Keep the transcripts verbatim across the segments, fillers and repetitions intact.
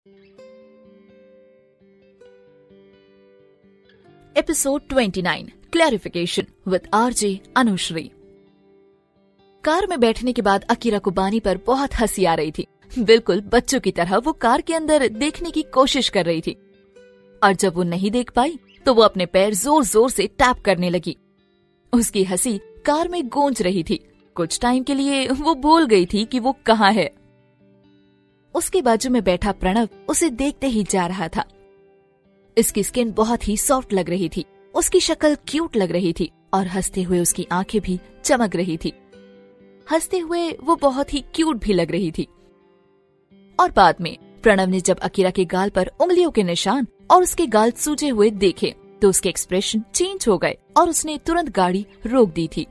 Episode twenty nine, clarification with RJ Anushree. Car में बैठने के बाद अकीरा को बानी पर बहुत हंसी आ रही थी। बिल्कुल बच्चों की तरह वो कार के अंदर देखने की कोशिश कर रही थी, और जब वो नहीं देख पाई तो वो अपने पैर जोर जोर से टैप करने लगी। उसकी हंसी कार में गूंज रही थी। कुछ टाइम के लिए वो भूल गई थी कि वो कहाँ है। उसके बाजू में बैठा प्रणव उसे देखते ही जा रहा था। इसकी स्किन बहुत ही सॉफ्ट लग रही थी, उसकी शक्ल क्यूट लग रही थी और हंसते हुए उसकी आंखें भी चमक रही थी। हंसते हुए वो बहुत ही क्यूट भी लग रही थी। और बाद में प्रणव ने जब अकीरा के गाल पर उंगलियों के निशान और उसके गाल सूजे हुए देखे तो उसके एक्सप्रेशन चेंज हो गए और उसने तुरंत गाड़ी रोक दी थी।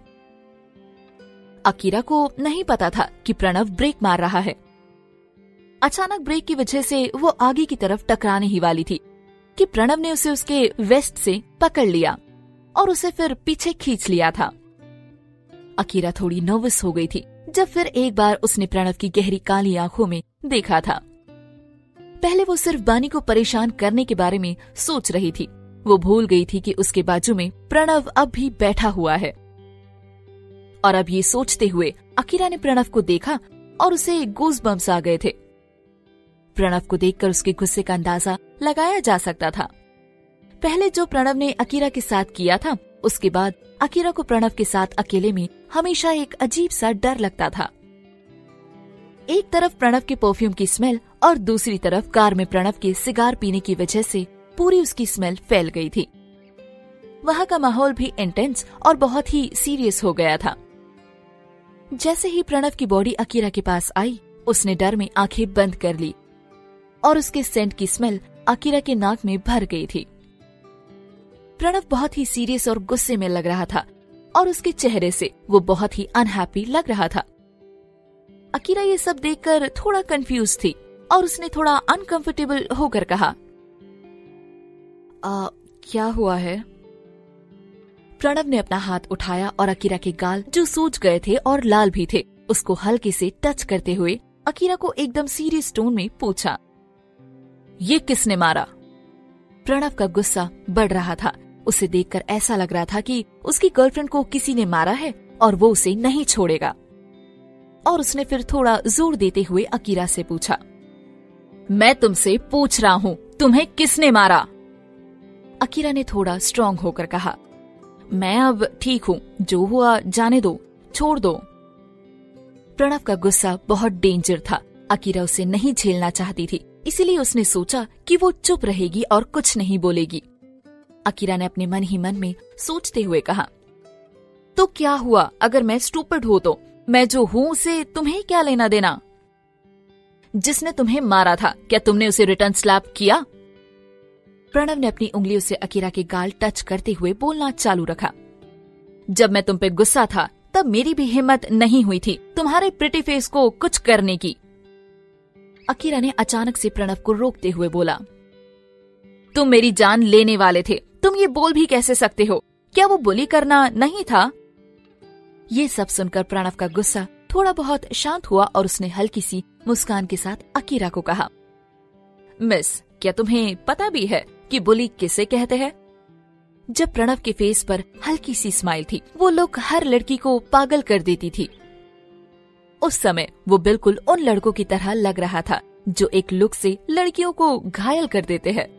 अकीरा को नहीं पता था कि प्रणव ब्रेक मार रहा है। अचानक ब्रेक की वजह से वो आगे की तरफ टकराने ही वाली थी कि प्रणव ने उसे उसके वेस्ट से पकड़ लिया और उसे फिर पीछे खींच लिया था। अकीरा थोड़ी नर्वस हो गई थी जब फिर एक बार उसने प्रणव की गहरी काली आंखों में देखा था। पहले वो सिर्फ बानी को परेशान करने के बारे में सोच रही थी। वो भूल गई थी कि उसके बाजू में प्रणव अब भी बैठा हुआ है। और अब ये सोचते हुए अकीरा ने प्रणव को देखा और उसे गूज़बम्स आ गए थे। प्रणव को देखकर उसके गुस्से का अंदाजा लगाया जा सकता था। पहले जो प्रणव ने अकीरा के साथ किया था, उसके बाद अकीरा को प्रणव के साथ अकेले में हमेशा एक अजीब सा डर लगता था। एक तरफ प्रणव के परफ्यूम की स्मेल और दूसरी तरफ कार में प्रणव के सिगार पीने की वजह से पूरी उसकी स्मेल फैल गई थी। वहाँ का माहौल भी इंटेंस और बहुत ही सीरियस हो गया था। जैसे ही प्रणव की बॉडी अकीरा के पास आई, उसने डर में आंखें बंद कर ली और उसके सेंट की स्मेल अकीरा के नाक में भर गई थी। प्रणव बहुत ही सीरियस और गुस्से में लग रहा था और उसके चेहरे से वो बहुत ही अनहैप्पी लग रहा था। अकीरा ये सब देखकर थोड़ा कंफ्यूज थी और उसने थोड़ा अनकंफर्टेबल होकर कहा, आ, क्या हुआ है? प्रणव ने अपना हाथ उठाया और अकीरा के गाल जो सूज गए थे और लाल भी थे, उसको हल्के से टच करते हुए अकीरा को एकदम सीरियस टोन में पूछा, ये किसने मारा? प्रणव का गुस्सा बढ़ रहा था। उसे देखकर ऐसा लग रहा था कि उसकी गर्लफ्रेंड को किसी ने मारा है और वो उसे नहीं छोड़ेगा। और उसने फिर थोड़ा जोर देते हुए अकीरा से पूछा, मैं तुमसे पूछ रहा हूँ, तुम्हें किसने मारा? अकीरा ने थोड़ा स्ट्रांग होकर कहा, मैं अब ठीक हूँ, जो हुआ जाने दो, छोड़ दो। प्रणव का गुस्सा बहुत डेंजर था। अकीरा उसे नहीं झेलना चाहती थी, इसीलिए उसने सोचा कि वो चुप रहेगी और कुछ नहीं बोलेगी। अकीरा ने अपने मन ही मन में सोचते हुए कहा, तो क्या हुआ अगर मैं स्टूपिड हूँ तो? मैं जो हूँ उसे तुम्हें क्या लेना देना? जिसने तुम्हें मारा था, क्या तुमने उसे रिटर्न स्लैप किया? प्रणव ने अपनी उंगलियों से अकीरा के गाल टच करते हुए बोलना चालू रखा, जब मैं तुम पे गुस्सा था तब मेरी भी हिम्मत नहीं हुई थी तुम्हारे प्रिटी फेस को कुछ करने की। अकीरा ने अचानक से प्रणव को रोकते हुए बोला, तुम मेरी जान लेने वाले थे, तुम ये बोल भी कैसे सकते हो? क्या वो बुली करना नहीं था? ये सब सुनकर प्रणव का गुस्सा थोड़ा बहुत शांत हुआ और उसने हल्की सी मुस्कान के साथ अकीरा को कहा, मिस, क्या तुम्हें पता भी है कि बुली किसे कहते हैं? जब प्रणव के फेस पर हल्की सी स्माइल थी, वो लुक हर लड़की को पागल कर देती थी। उस समय वो बिल्कुल उन लड़कों की तरह लग रहा था जो एक लुक से लड़कियों को घायल कर देते हैं।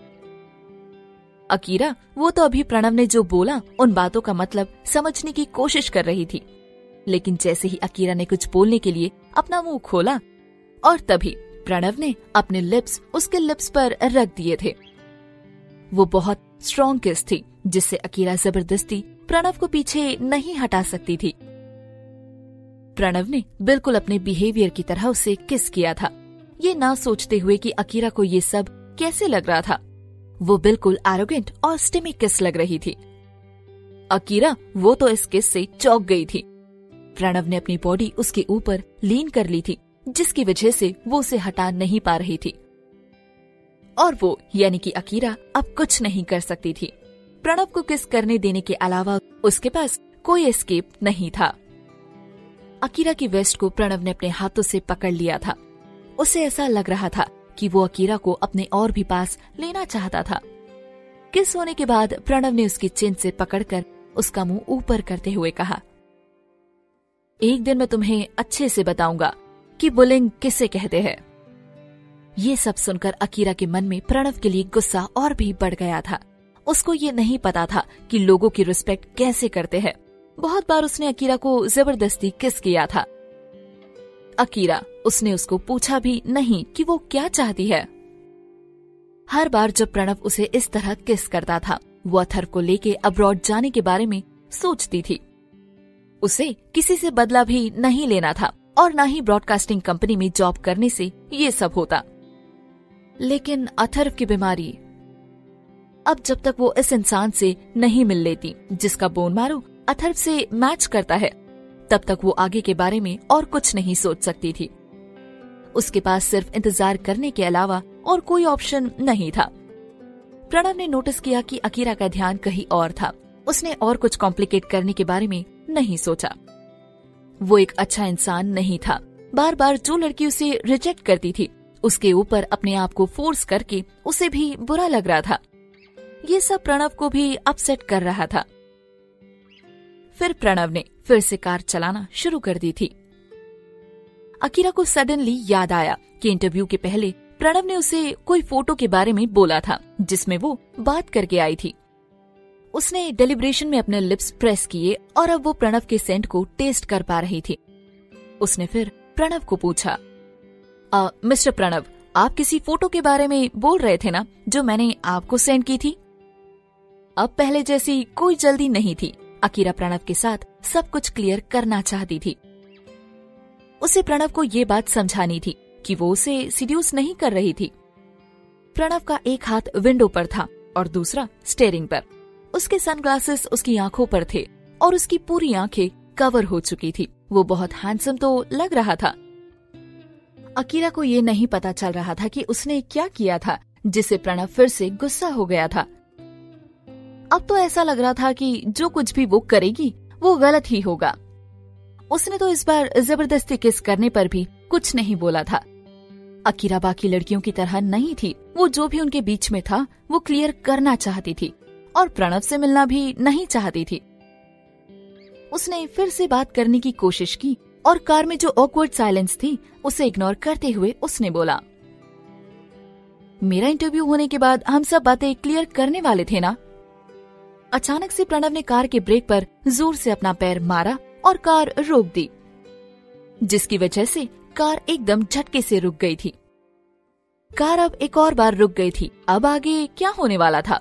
अकीरा, वो तो अभी प्रणव ने जो बोला उन बातों का मतलब समझने की कोशिश कर रही थी, लेकिन जैसे ही अकीरा ने कुछ बोलने के लिए अपना मुंह खोला और तभी प्रणव ने अपने लिप्स उसके लिप्स पर रख दिए थे। वो बहुत स्ट्रॉन्ग किस थी जिससे अकीरा जबरदस्ती प्रणव को पीछे नहीं हटा सकती थी। प्रणव ने बिल्कुल अपने बिहेवियर की तरह उसे किस किया था, ये ना सोचते हुए कि अकीरा को ये सब कैसे लग रहा था। वो बिल्कुल एरोगेंट और स्टिमी किस लग रही थी। अकीरा, वो तो इस किस से चौंक गई थी। प्रणव ने अपनी बॉडी उसके ऊपर लीन कर ली थी, जिसकी वजह से वो उसे हटा नहीं पा रही थी और वो यानी कि अकीरा अब कुछ नहीं कर सकती थी। प्रणव को किस करने देने के अलावा उसके पास कोई एस्केप नहीं था। अकीरा की वेस्ट को प्रणव ने अपने हाथों से पकड़ लिया था। उसे ऐसा लग रहा था कि वो अकीरा को अपने और भी पास लेना चाहता था। किस होने के बाद प्रणव ने उसकी चिन से पकड़कर उसका मुंह ऊपर करते हुए कहा, एक दिन मैं तुम्हें अच्छे से बताऊंगा कि बुलिंग किसे कहते हैं। ये सब सुनकर अकीरा के मन में प्रणव के लिए गुस्सा और भी बढ़ गया था। उसको ये नहीं पता था कि लोगों की रिस्पेक्ट कैसे करते हैं। बहुत बार उसने अकीरा को जबरदस्ती किस किया था। अकीरा, उसने उसको पूछा भी नहीं कि वो क्या चाहती है। हर बार जब प्रणव उसे इस तरह किस करता था, वो अथर्व को लेके अब्रॉड जाने के बारे में सोचती थी। उसे किसी से बदला भी नहीं लेना था और न ही ब्रॉडकास्टिंग कंपनी में जॉब करने से ये सब होता। लेकिन अथर्व की बीमारी, अब जब तक वो इस इंसान से नहीं मिल लेती जिसका बोन मारो अथर्व से मैच करता है, तब तक वो आगे के बारे में और कुछ नहीं सोच सकती थी। उसके पास सिर्फ इंतजार करने के अलावा और कोई ऑप्शन नहीं था। प्रणव ने नोटिस किया कि अकीरा का ध्यान कहीं और था। उसने और कुछ कॉम्प्लिकेट करने के बारे में नहीं सोचा। वो एक अच्छा इंसान नहीं था। बार बार जो लड़की उसे रिजेक्ट करती थी, उसके ऊपर अपने आप को फोर्स करके उसे भी बुरा लग रहा था। ये सब प्रणव को भी अपसेट कर रहा था। फिर प्रणव ने फिर से कार चलाना शुरू कर दी थी। अकीरा को सडनली याद आया कि इंटरव्यू के पहले प्रणव ने उसे कोई फोटो के बारे में बोला था जिसमें वो बात करके आई थी। उसने डेलिब्रेशन में अपने लिप्स प्रेस किए और अब वो प्रणव के सेंट को टेस्ट कर पा रही थी। उसने फिर प्रणव को पूछा, आ, मिस्टर प्रणव, आप किसी फोटो के बारे में बोल रहे थे ना जो मैंने आपको सेंड की थी? अब पहले जैसी कोई जल्दी नहीं थी। अकीरा प्रणव के साथ सब कुछ क्लियर करना चाहती थी। उसे प्रणव को ये बात समझानी थी कि वो उसे सीड्यूस नहीं कर रही थी। प्रणव का एक हाथ विंडो पर था और दूसरा स्टीयरिंग पर। उसके सनग्लासेस उसकी आंखों पर थे और उसकी पूरी आंखें कवर हो चुकी थी। वो बहुत हैंडसम तो लग रहा था। अकीरा को ये नहीं पता चल रहा था कि उसने क्या किया था जिसे प्रणव फिर से गुस्सा हो गया था। अब तो ऐसा लग रहा था कि जो कुछ भी वो करेगी वो गलत ही होगा। उसने तो इस बार जबरदस्ती किस करने पर भी कुछ नहीं बोला था। अकीरा बाकी लड़कियों की तरह नहीं थी। वो जो भी उनके बीच में था वो क्लियर करना चाहती थी और प्रणव से मिलना भी नहीं चाहती थी। उसने फिर से बात करने की कोशिश की और कार में जो ऑकवर्ड साइलेंस थी उसे इग्नोर करते हुए उसने बोला, मेरा इंटरव्यू होने के बाद हम सब बातें क्लियर करने वाले थे ना? अचानक से प्रणव ने कार के ब्रेक पर जोर से अपना पैर मारा और कार रोक दी, जिसकी वजह से कार एकदम झटके से रुक गई थी। कार अब एक और बार रुक गई थी। अब आगे क्या होने वाला था?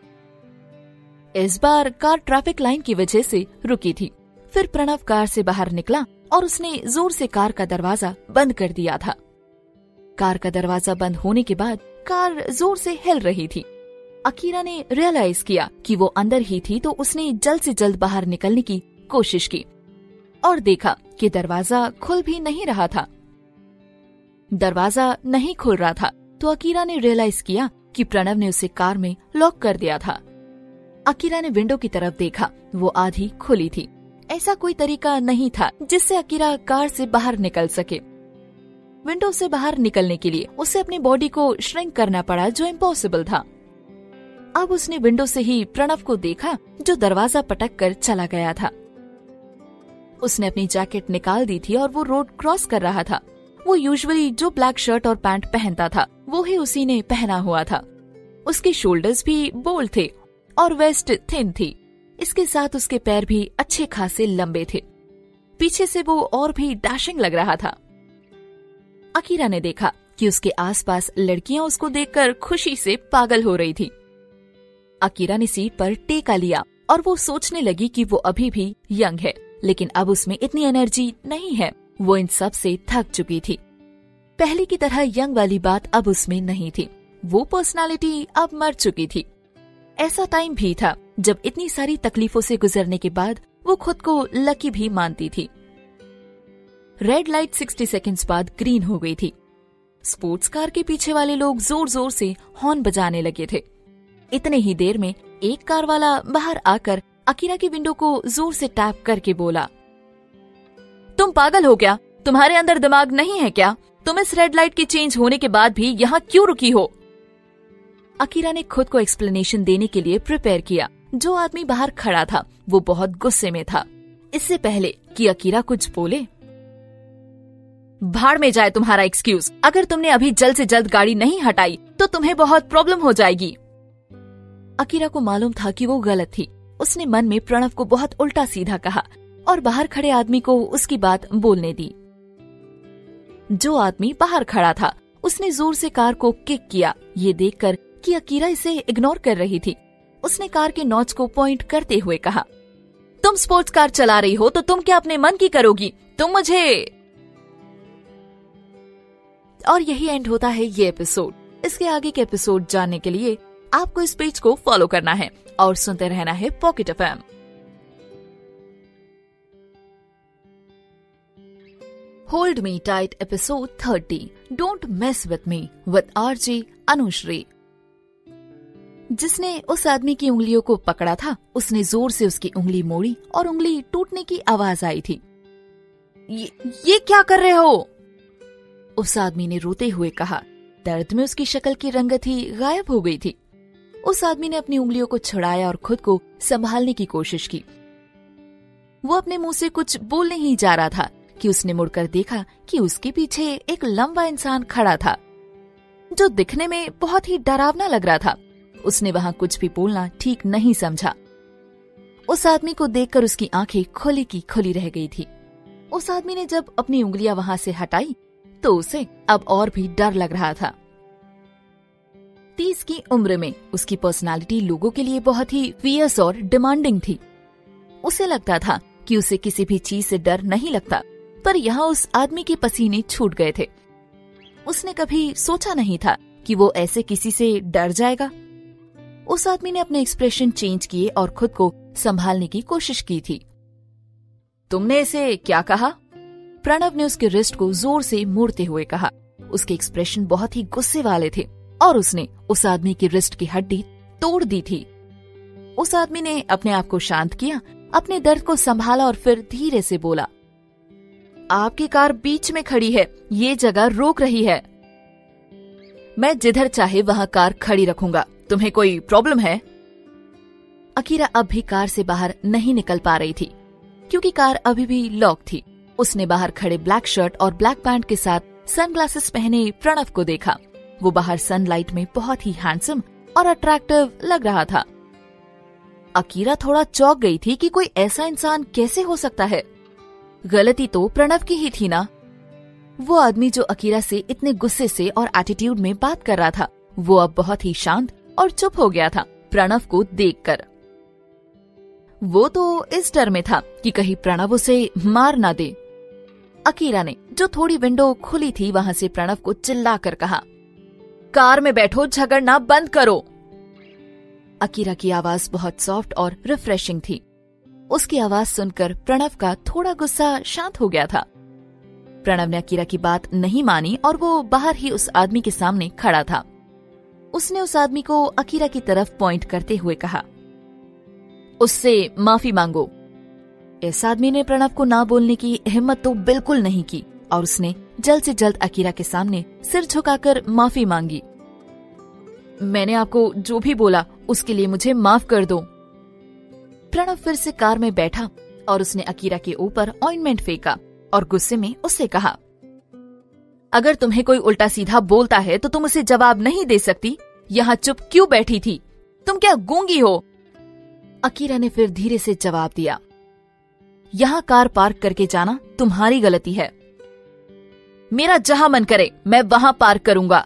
इस बार कार ट्रैफिक लाइन की वजह से रुकी थी। फिर प्रणव कार से बाहर निकला और उसने जोर से कार का दरवाजा बंद कर दिया था। कार का दरवाजा बंद होने के बाद कार जोर से हिल रही थी। अकीरा ने रियलाइज किया कि वो अंदर ही थी, तो उसने जल्द से जल्द बाहर निकलने की कोशिश की और देखा कि दरवाजा खुल भी नहीं रहा था। दरवाजा नहीं खुल रहा था तो अकीरा ने रियलाइज किया कि प्रणव ने उसे कार में लॉक कर दिया था। अकीरा ने विंडो की तरफ देखा, वो आधी खुली थी। ऐसा कोई तरीका नहीं था जिससे अकीरा कार से बाहर निकल सके। विंडो से बाहर निकलने के लिए उसे अपनी बॉडी को श्रिंक करना पड़ा, जो इम्पॉसिबल था। अब उसने विंडो से ही प्रणव को देखा जो दरवाजा पटक कर चला गया था। उसने अपनी जैकेट निकाल दी थी और वो रोड क्रॉस कर रहा था। वो यूजुअली जो ब्लैक शर्ट और पैंट पहनता था वो ही उसी ने पहना हुआ था। उसके शोल्डर्स भी बोल्ड थे और वेस्ट थिन थी। इसके साथ उसके पैर भी अच्छे खासे लंबे थे। पीछे से वो और भी डैशिंग लग रहा था। अकीरा ने देखा कि उसके आसपास लड़कियां उसको देखकर खुशी से पागल हो रही थी। अकीरा ने सीट पर टेका लिया और वो सोचने लगी कि वो अभी भी यंग है, लेकिन अब उसमें इतनी एनर्जी नहीं है। वो इन सब से थक चुकी थी। पहले की तरह यंग वाली बात अब उसमें नहीं थी। वो पर्सनालिटी अब मर चुकी थी। ऐसा टाइम भी था जब इतनी सारी तकलीफों से गुजरने के बाद वो खुद को लकी भी मानती थी। रेड लाइट साठ सेकंड्स बाद ग्रीन हो गई थी। स्पोर्ट्स कार के पीछे वाले लोग जोर जोर से हॉर्न बजाने लगे थे। इतने ही देर में एक कार वाला बाहर आकर अकीरा की विंडो को जोर से टैप करके बोला, तुम पागल हो क्या? तुम्हारे अंदर दिमाग नहीं है क्या? तुम इस रेड लाइट के चेंज होने के बाद भी यहाँ क्यों रुकी हो? अकीरा ने खुद को एक्सप्लेनेशन देने के लिए प्रिपेयर किया। जो आदमी बाहर खड़ा था वो बहुत गुस्से में था। इससे पहले कि अकीरा कुछ बोले, भाड़ में जाए तुम्हारा एक्सक्यूज। अगर तुमने अभी जल्द से जल्द गाड़ी नहीं हटाई तो तुम्हें बहुत प्रॉब्लम हो जाएगी। अकीरा को मालूम था कि वो गलत थी। उसने मन में प्रणव को बहुत उल्टा सीधा कहा और बाहर खड़े आदमी को उसकी बात बोलने दी। जो आदमी बाहर खड़ा था उसने जोर से कार को किक किया। ये देखकर कि अकीरा इसे इग्नोर कर रही थी, उसने कार के नॉच को पॉइंट करते हुए कहा, तुम स्पोर्ट्स कार चला रही हो तो तुम क्या अपने मन की करोगी? तुम मुझे। और यही एंड होता है ये एपिसोड। इसके आगे के एपिसोड जानने के लिए आपको इस पेज को फॉलो करना है और सुनते रहना है pocket FM. Hold me tight episode thirty, don't mess with me with RJ Anushree. जिसने उस आदमी की उंगलियों को पकड़ा था उसने जोर से उसकी उंगली मोड़ी और उंगली टूटने की आवाज आई थी। ये, ये क्या कर रहे हो? उस आदमी ने रोते हुए कहा। दर्द में उसकी शक्ल की रंगत ही गायब हो गई थी। उस आदमी ने अपनी उंगलियों को छुड़ाया और खुद को संभालने की कोशिश की। वो अपने मुंह से कुछ बोलने ही जा रहा था कि उसने मुड़कर देखा कि उसके पीछे एक लंबा इंसान खड़ा था जो दिखने में बहुत ही डरावना लग रहा था। उसने वहां कुछ भी बोलना ठीक नहीं समझा। उस आदमी को देखकर उसकी आंखें खुली की खुली रह गई थी। उस आदमी ने जब अपनी उंगलियां वहां से हटाई तो उसे अब और भी डर लग रहा था। तीस की उम्र में उसकी पर्सनालिटी लोगों के लिए बहुत ही फियर्स और डिमांडिंग थी। उसे लगता था कि उसे किसी भी चीज से डर नहीं लगता, पर यहाँ उस आदमी के पसीने छूट गए थे। उसने कभी सोचा नहीं था कि वो ऐसे किसी से डर जाएगा। उस आदमी ने अपने एक्सप्रेशन चेंज किए और खुद को संभालने की कोशिश की थी। तुमने इसे क्या कहा? प्रणव ने उसके रिस्ट को जोर से मोड़ते हुए कहा। उसके एक्सप्रेशन बहुत ही गुस्से वाले थे और उसने उस आदमी की रिस्ट की हड्डी तोड़ दी थी। उस आदमी ने अपने आप को शांत किया, अपने दर्द को संभाला और फिर धीरे से बोला, आपकी कार बीच में खड़ी है, ये जगह रोक रही है। मैं जिधर चाहे वहाँ कार खड़ी रखूंगा, तुम्हें कोई प्रॉब्लम है? अकीरा अब भी कार से बाहर नहीं निकल पा रही थी क्योंकि कार अभी भी लॉक थी। उसने बाहर खड़े ब्लैक शर्ट और ब्लैक पैंट के साथ सनग्लासेस पहने प्रणव को देखा। वो बाहर सनलाइट में बहुत ही हैंडसम और अट्रैक्टिव लग रहा था। अकीरा थोड़ा चौंक गई थी कि कोई ऐसा इंसान कैसे हो सकता है। गलती तो प्रणव की ही थी ना। वो आदमी जो अकीरा से इतने गुस्से से और एटीट्यूड में बात कर रहा था, वो अब बहुत ही शांत और चुप हो गया था प्रणव को देखकर। वो तो इस डर में था कि कहीं प्रणव उसे मार ना दे। अकीरा ने, जो थोड़ी विंडो खुली थी, वहां से प्रणव को चिल्लाकर कहा, कार में बैठो, झगड़ना बंद करो। अकीरा की आवाज बहुत सॉफ्ट और रिफ्रेशिंग थी। उसकी आवाज सुनकर प्रणव का थोड़ा गुस्सा शांत हो गया था। प्रणव ने अकीरा की बात नहीं मानी और वो बाहर ही उस आदमी के सामने खड़ा था। उसने उस आदमी को अकीरा की तरफ पॉइंट करते हुए कहा, उससे माफी मांगो। इस आदमी ने प्रणव को ना बोलने की हिम्मत तो बिल्कुल नहीं की और उसने जल्द से जल्द अकीरा के सामने सिर झुकाकर माफी मांगी। मैंने आपको जो भी बोला उसके लिए मुझे माफ कर दो। प्रणव फिर से कार में बैठा और उसने अकीरा के ऊपर ऑइंटमेंट फेंका और गुस्से में उससे कहा, अगर तुम्हें कोई उल्टा सीधा बोलता है तो तुम उसे जवाब नहीं दे सकती। यहाँ चुप क्यों बैठी थी? तुम क्या गूंगी हो? अकीरा ने फिर धीरे से जवाब दिया, यहाँ कार पार्क करके जाना तुम्हारी गलती है। मेरा जहां मन करे मैं वहां पार्क करूंगा।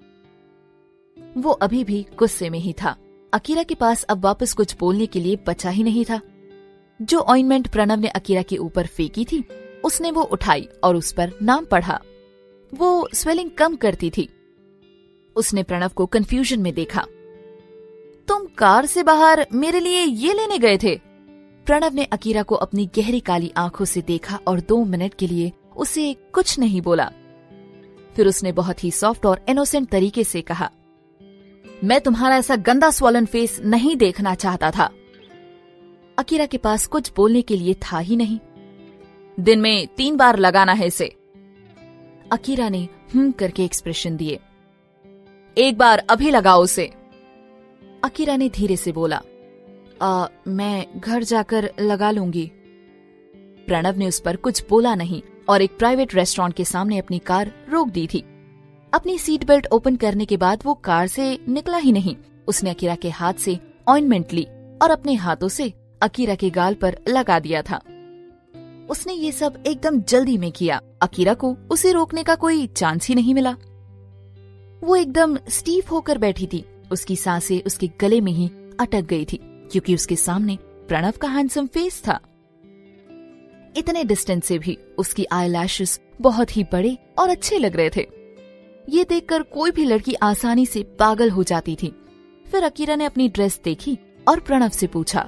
वो अभी भी गुस्से में ही था। अकीरा के पास अब वापस कुछ बोलने के लिए बचा ही नहीं था। जो ऑइंटमेंट प्रणव ने अकीरा के ऊपर फेंकी थी उसने वो उठाई और उस पर नाम पढ़ा। वो स्वेलिंग कम करती थी। उसने प्रणव को कंफ्यूजन में देखा। तुम कार से बाहर मेरे लिए ये लेने गए थे? प्रणव ने अकीरा को अपनी गहरी काली आंखों से देखा और दो मिनट के लिए उसे कुछ नहीं बोला। फिर उसने बहुत ही सॉफ्ट और इनोसेंट तरीके से कहा, मैं तुम्हारा ऐसा गंदा स्वॉलन फेस नहीं देखना चाहता था। अकीरा के पास कुछ बोलने के लिए था ही नहीं। दिन में तीन बार लगाना है इसे। अकीरा ने हम्म करके एक्सप्रेशन दिए। एक बार अभी लगाओ उसे। अकीरा ने धीरे से बोला, आ, मैं घर जाकर लगा लूंगी। प्रणव ने उस पर कुछ बोला नहीं और एक प्राइवेट रेस्टोरेंट के सामने अपनी कार रोक दी थी। अपनी सीट बेल्ट ओपन करने के बाद वो कार से निकला ही नहीं। उसने अकीरा के हाथ से ऑइंटमेंट ली और अपने हाथों से अकीरा के गाल पर लगा दिया था। उसने ये सब एकदम जल्दी में किया। अकीरा को उसे रोकने का कोई चांस ही नहीं मिला। वो एकदम स्टीफ होकर बैठी थी। उसकी सांसें उसके गले में ही अटक गई थी क्योंकि उसके सामने प्रणव का हैंडसम फेस था। इतने डिस्टेंस से भी उसकी आईलैशेस बहुत ही बड़े और अच्छे लग रहे थे। ये देखकर कोई भी लड़की आसानी से पागल हो जाती थी। फिर अकीरा ने अपनी ड्रेस देखी और प्रणव से पूछा,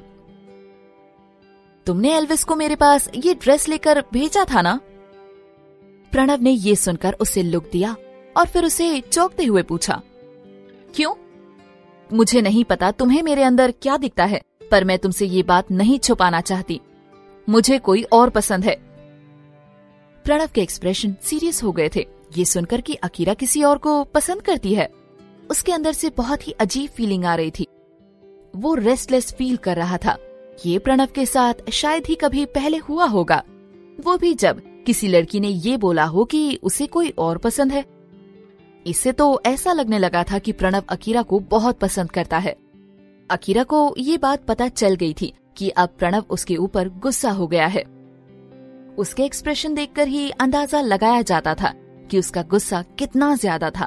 तुमने एल्विस को मेरे पास ये ड्रेस लेकर भेजा था ना? प्रणव ने ये सुनकर उसे लुक दिया और फिर उसे चौंकते हुए पूछा, क्यों? मुझे नहीं पता तुम्हें मेरे अंदर क्या दिखता है, पर मैं तुमसे ये बात नहीं छुपाना चाहती। मुझे कोई और पसंद है। प्रणव के एक्सप्रेशन सीरियस हो गए थे। ये सुनकर कि अकीरा किसी और को पसंद करती है, उसके अंदर से बहुत ही अजीब फीलिंग आ रही थी। वो रेस्टलेस फील कर रहा था। ये प्रणव के साथ शायद ही कभी पहले हुआ होगा, वो भी जब किसी लड़की ने ये बोला हो कि उसे कोई और पसंद है। इससे तो ऐसा लगने लगा था कि प्रणव अकीरा को बहुत पसंद करता है। अकीरा को ये बात पता चल गई थी कि अब प्रणव उसके ऊपर गुस्सा हो गया है। उसके एक्सप्रेशन देखकर ही अंदाजा लगाया जाता था कि उसका गुस्सा कितना ज्यादा था।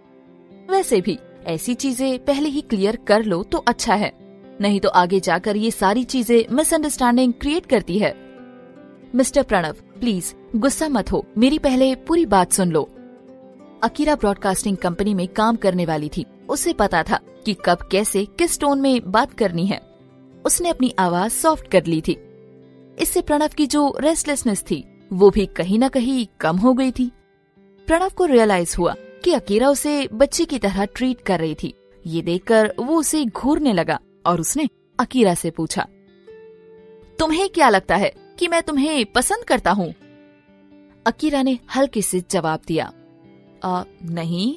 वैसे भी ऐसी चीजें पहले ही क्लियर कर लो तो अच्छा है, नहीं तो आगे जाकर ये सारी चीजें मिसअंडरस्टैंडिंग क्रिएट करती है। मिस्टर प्रणव, प्लीज गुस्सा मत हो, मेरी पहले पूरी बात सुन लो। अकीरा ब्रॉडकास्टिंग कंपनी में काम करने वाली थी। उसे पता था कि कब कैसे किस टोन में बात करनी है। उसने अपनी आवाज सॉफ्ट कर ली थी। इससे प्रणव की जो रेस्टलेसनेस थी वो भी कहीं न कहीं कम हो गई थी। प्रणव को रियलाइज हुआ कि अकीरा उसे बच्चे की तरह ट्रीट कर रही थी। ये देखकर वो उसे घूरने लगा और उसने अकीरा से पूछा, तुम्हें क्या लगता है कि मैं तुम्हें पसंद करता हूँ? अकीरा ने हल्के से जवाब दिया, आ, नहीं।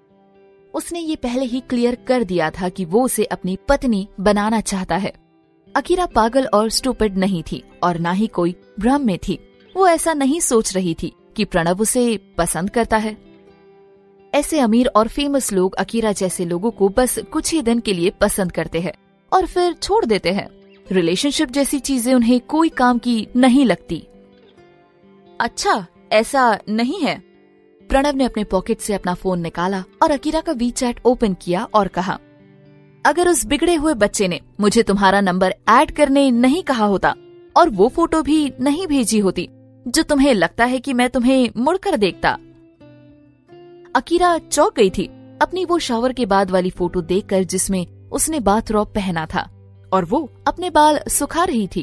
उसने ये पहले ही क्लियर कर दिया था कि वो उसे अपनी पत्नी बनाना चाहता है। अकीरा पागल और स्टूपिड नहीं थी और ना ही कोई भ्रम में थी। वो ऐसा नहीं सोच रही थी कि प्रणव उसे पसंद करता है। ऐसे अमीर और फेमस लोग अकीरा जैसे लोगों को बस कुछ ही दिन के लिए पसंद करते हैं और फिर छोड़ देते हैं। रिलेशनशिप जैसी चीजें उन्हें कोई काम की नहीं लगती। अच्छा, ऐसा नहीं है। प्रणव ने अपने पॉकेट से अपना फोन निकाला और अकीरा का वी चैट ओपन किया और कहा, अगर उस बिगड़े हुए बच्चे ने मुझे तुम्हारा नंबर ऐड करने नहीं कहा होता और वो फोटो भी नहीं भेजी होती जो तुम्हें लगता है कि मैं तुम्हें मुड़कर देखता। अकीरा चौंक गई थी अपनी वो शावर के बाद वाली फोटो देखकर जिसमें उसने बाथरॉब पहना था और वो अपने बाल सुखा रही थी।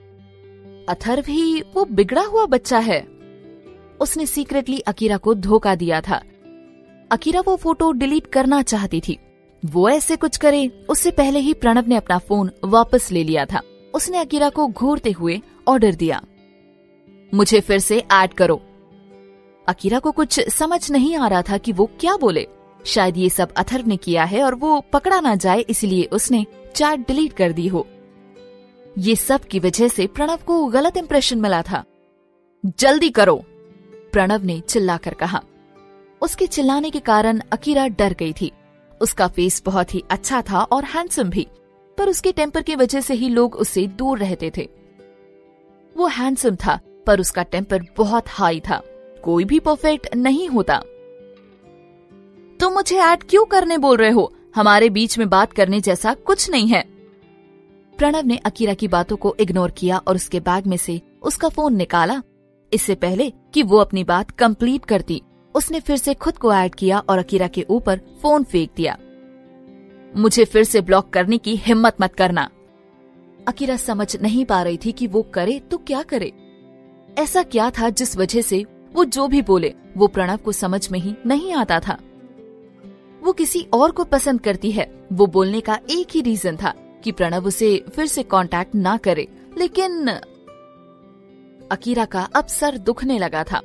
अथर्व ही वो बिगड़ा हुआ बच्चा है। उसने सीक्रेटली अकीरा को धोखा दिया था। अकीरा वो फोटो डिलीट करना चाहती थी। वो ऐसे कुछ करे उससे पहले ही प्रणव ने अपना फोन वापस ले लिया था। उसने अकीरा को घूरते हुए ऑर्डर दिया, मुझे फिर से ऐड करो। अकीरा को कुछ समझ नहीं आ रहा था कि वो क्या बोले। शायद ये सब अथर्व ने किया है और वो पकड़ा ना जाए इसलिए उसने चैट डिलीट कर दी हो। ये सब की वजह से प्रणव को गलत इंप्रेशन मिला था। जल्दी करो, प्रणव ने चिल्लाकर कहा। उसके चिल्लाने के कारण अकीरा डर गई थी। उसका फेस बहुत ही अच्छा था और हैंडसम भी, पर उसके टेम्पर की वजह से ही लोग उससे दूर रहते थे। वो हैंडसम था पर उसका टेम्पर बहुत हाई था। कोई भी परफेक्ट नहीं होता। तुम मुझे ऐड क्यों करने बोल रहे हो? हमारे बीच में बात करने जैसा कुछ नहीं है। प्रणव ने अकीरा की बातों को इग्नोर किया और उसके बैग में से उसका फोन निकाला। इससे पहले कि वो अपनी बात कंप्लीट करती, उसने फिर से खुद को ऐड किया और अकीरा के ऊपर फोन फेंक दिया। मुझे फिर से ब्लॉक करने की हिम्मत मत करना। अकीरा समझ नहीं पा रही थी कि वो करे तो क्या करे। ऐसा क्या था जिस वजह से वो जो भी बोले वो प्रणव को समझ में ही नहीं आता था। वो किसी और को पसंद करती है। वो बोलने का एक ही रीजन था कि प्रणव उसे फिर से कांटेक्ट ना करे, लेकिन अकीरा का अब सर दुखने लगा था।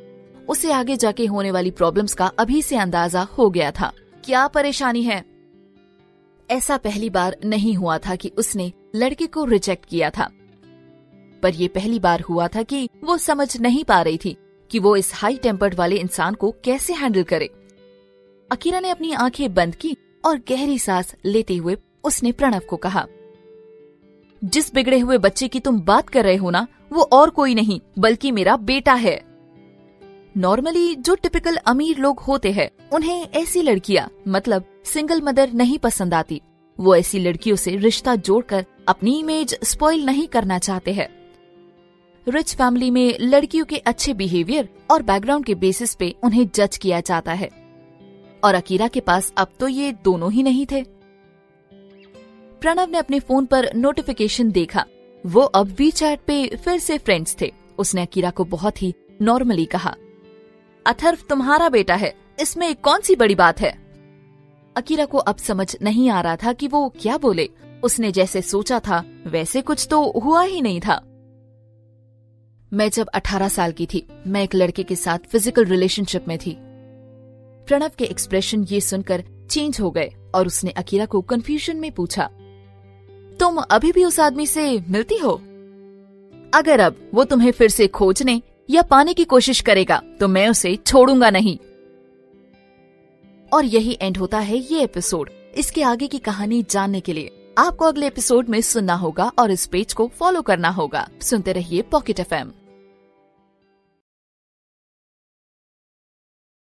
उसे आगे जाके होने वाली प्रॉब्लम्स का अभी से अंदाजा हो गया था। क्या परेशानी है? ऐसा पहली बार नहीं हुआ था कि उसने लड़के को रिजेक्ट किया था, पर यह पहली बार हुआ था कि वो समझ नहीं पा रही थी कि वो इस हाई टेम्पर्ड वाले इंसान को कैसे हैंडल करे। अकीरा ने अपनी आंखें बंद की और गहरी सांस लेते हुए उसने प्रणव को कहा, जिस बिगड़े हुए बच्चे की तुम बात कर रहे हो ना, वो और कोई नहीं बल्कि मेरा बेटा है। नॉर्मली जो टिपिकल अमीर लोग होते हैं, उन्हें ऐसी लड़कियां मतलब सिंगल मदर नहीं पसंद आती। वो ऐसी लड़कियों से रिश्ता जोड़कर अपनी इमेज स्पॉइल नहीं करना चाहते हैं। रिच फैमिली में लड़कियों के अच्छे बिहेवियर और बैकग्राउंड के बेसिस पे उन्हें जज किया जाता है, और अकीरा के पास अब तो ये दोनों ही नहीं थे। प्रणव ने अपने फोन पर नोटिफिकेशन देखा। वो अब वी चैट पे फिर से फ्रेंड्स थे। उसने अकीरा को बहुत ही नॉर्मली कहा, अथर्व तुम्हारा बेटा है, इसमें कौन सी बड़ी बात है? अकीरा को अब समझ नहीं आ रहा था कि वो क्या बोले। उसने जैसे सोचा था वैसे कुछ तो हुआ ही नहीं था। मैं जब अठारह साल की थी, मैं एक लड़के के साथ फिजिकल रिलेशनशिप में थी। प्रणव के एक्सप्रेशन ये सुनकर चेंज हो गए और उसने अकीरा को कंफ्यूजन में पूछा, तुम अभी भी उस आदमी से मिलती हो? अगर अब वो तुम्हें फिर से खोजने या पाने की कोशिश करेगा तो मैं उसे छोड़ूंगा नहीं। और यही एंड होता है ये एपिसोड। इसके आगे की कहानी जानने के लिए आपको अगले एपिसोड में सुनना होगा और इस पेज को फॉलो करना होगा। सुनते रहिए पॉकेट एफ एम।